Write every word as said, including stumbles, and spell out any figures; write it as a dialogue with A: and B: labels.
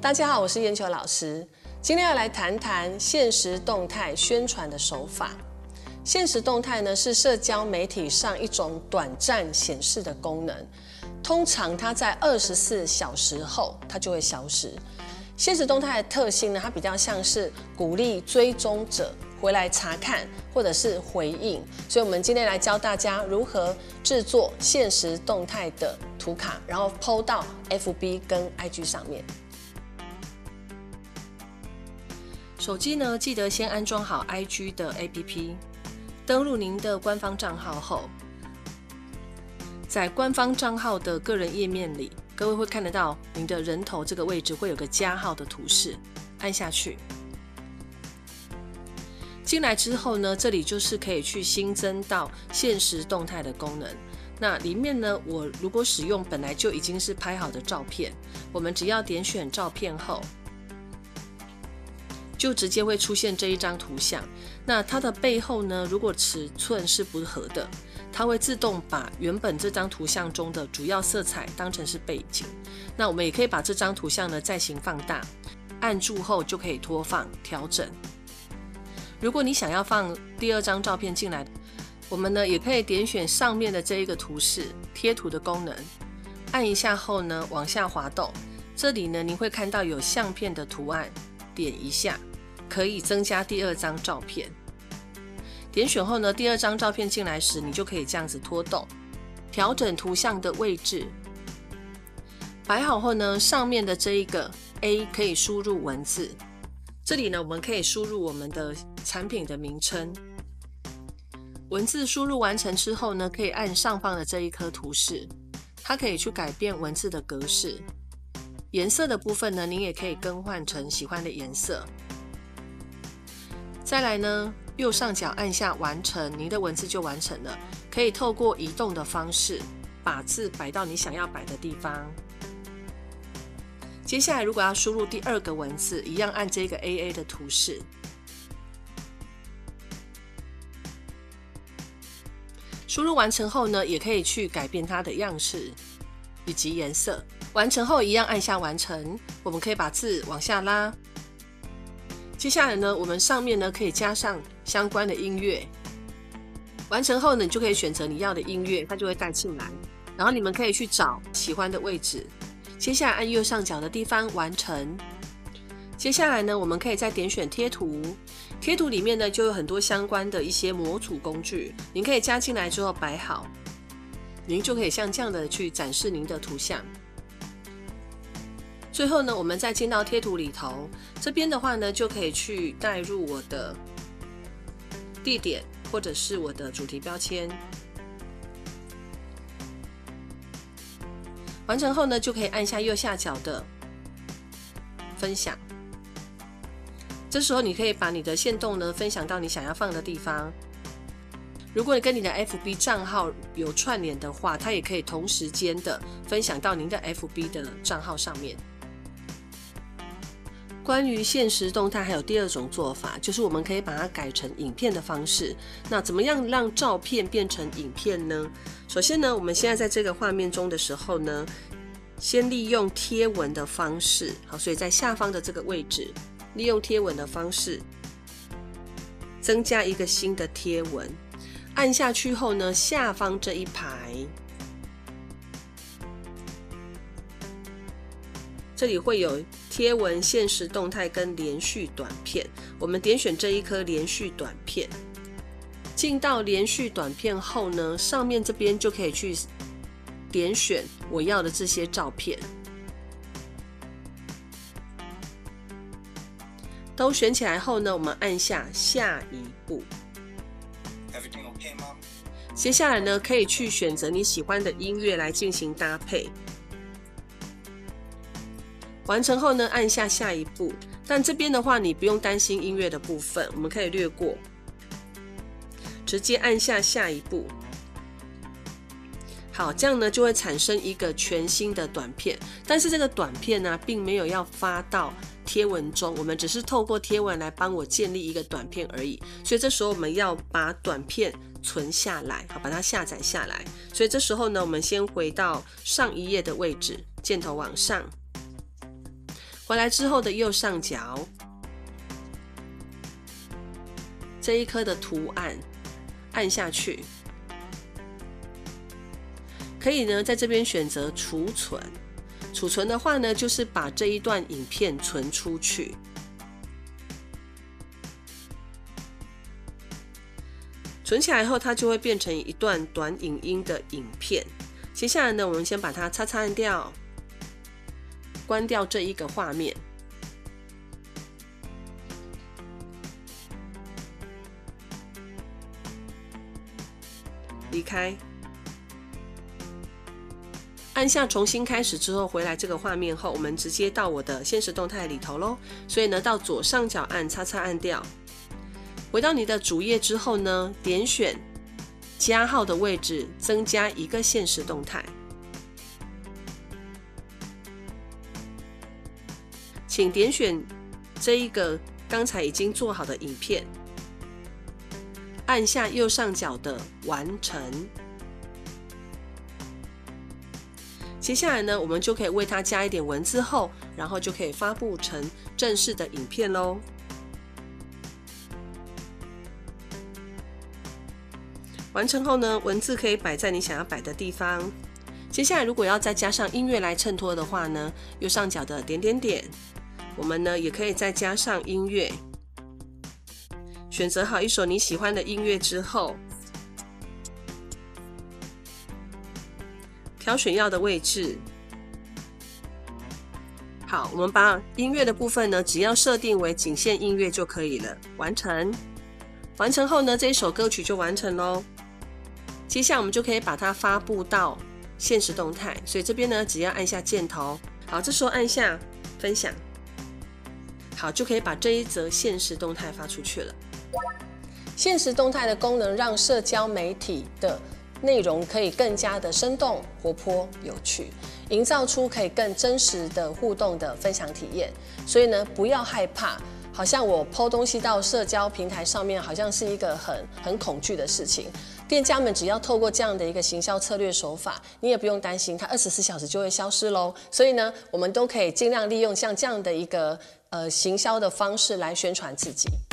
A: 大家好，我是燕秋老师。今天要来谈谈限时动态宣传的手法。限时动态呢是社交媒体上一种短暂显示的功能，通常它在二十四小时后它就会消失。限时动态的特性呢，它比较像是鼓励追踪者回来查看或者是回应，所以我们今天来教大家如何制作限时动态的图卡，然后 P O 到 F B 跟 I G 上面。手机呢，记得先安装好 I G 的 A P P， 登录您的官方账号后，在官方账号的个人页面里，各位会看得到您的人头这个位置会有个加号的图示，按下去。进来之后呢，这里就是可以去新增到限时动态的功能。那里面呢，我如果使用本来就已经是拍好的照片，我们只要点选照片后，就直接会出现这一张图像。那它的背后呢，如果尺寸是不合的，它会自动把原本这张图像中的主要色彩当成是背景。那我们也可以把这张图像呢再行放大，按住后就可以拖放调整。如果你想要放第二张照片进来，我们呢也可以点选上面的这一个图示贴图的功能，按一下后呢往下滑动，这里呢您会看到有相片的图案，点一下可以增加第二张照片。点选后呢，第二张照片进来时，你就可以这样子拖动，调整图像的位置。摆好后呢，上面的这一个 A 可以输入文字，这里呢我们可以输入我们的产品的名称。文字输入完成之后呢，可以按上方的这一颗图示，它可以去改变文字的格式。颜色的部分呢，您也可以更换成喜欢的颜色。再来呢，右上角按下完成，您的文字就完成了。可以透过移动的方式，把字摆到你想要摆的地方。接下来如果要输入第二个文字，一样按这个 A A 的图示。输入完成后呢，也可以去改变它的样式以及颜色。完成后一样按下完成，我们可以把字往下拉。接下来呢，我们上面呢可以加上相关的音乐。完成后呢，你就可以选择你要的音乐，它就会带进来。然后你们可以去找喜欢的位置。接下来按右上角的地方完成。接下来呢，我们可以再点选贴图。贴图里面呢就有很多相关的一些模组工具，您可以加进来之后摆好，您就可以像这样的去展示您的图像。最后呢，我们再进到贴图里头，这边的话呢，就可以去带入我的地点或者是我的主题标签。完成后呢，就可以按下右下角的分享。这时候你可以把你的限动呢分享到你想要放的地方。如果你跟你的 F B 账号有串联的话，它也可以同时间的分享到您的 F B 的账号上面。关于限时动态还有第二种做法，就是我们可以把它改成影片的方式。那怎么样让照片变成影片呢？首先呢，我们现在在这个画面中的时候呢，先利用贴文的方式，好，所以在下方的这个位置，利用贴文的方式增加一个新的贴文。按下去后呢，下方这一排这里会有贴文、限时动态跟连续短片，我们点选这一颗连续短片。进到连续短片后呢，上面这边就可以去点选我要的这些照片，都选起来后呢，我们按下下一步。接下来呢，可以去选择你喜欢的音乐来进行搭配。完成后呢，按下下一步。但这边的话，你不用担心音乐的部分，我们可以略过，直接按下下一步。好，这样呢就会产生一个全新的短片。但是这个短片呢，并没有要发到贴文中，我们只是透过贴文来帮我建立一个短片而已。所以这时候我们要把短片存下来，好，把它下载下来。所以这时候呢，我们先回到上一页的位置，箭头往上。 回来之后的右上角这一颗的图案按下去，可以呢在这边选择储存。储存的话呢，就是把这一段影片存出去。存起来后，它就会变成一段短影音的影片。接下来呢，我们先把它叉叉按掉，关掉这一个画面。离开，按下重新开始之后，回来这个画面后，我们直接到我的限时动态里头咯。所以呢，到左上角按叉叉按掉，回到你的主页之后呢，点选加号的位置，增加一个限时动态。请点选这一个刚才已经做好的影片，按下右上角的完成。接下来呢，我们就可以为它加一点文字后，然后就可以发布成正式的影片咯。完成后呢，文字可以摆在你想要摆的地方。接下来如果要再加上音乐来衬托的话呢，右上角的点点点，我们呢也可以再加上音乐。选择好一首你喜欢的音乐之后，挑选要的位置。好，我们把音乐的部分呢，只要设定为仅限音乐就可以了。完成。完成后呢，这一首歌曲就完成咯。接下来我们就可以把它发布到限时动态，所以这边呢，只要按下箭头，好，这时候按下分享，好，就可以把这一则限时动态发出去了。限时动态的功能让社交媒体的内容可以更加的生动、活泼、有趣，营造出可以更真实的互动的分享体验。所以呢，不要害怕，好像我 po 东西到社交平台上面，好像是一个很很恐惧的事情。店家们只要透过这样的一个行销策略手法，你也不用担心它二十四小时就会消失咯。所以呢，我们都可以尽量利用像这样的一个呃行销的方式来宣传自己。